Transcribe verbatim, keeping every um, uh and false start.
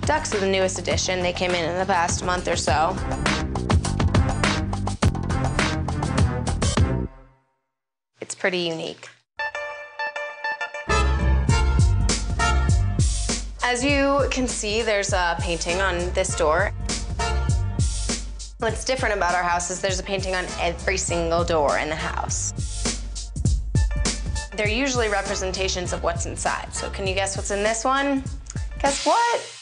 Ducks are the newest addition. They came in in the past month or so. It's pretty unique. As you can see, there's a painting on this door. What's different about our house is there's a painting on every single door in the house. They're usually representations of what's inside. So can you guess what's in this one? Guess what?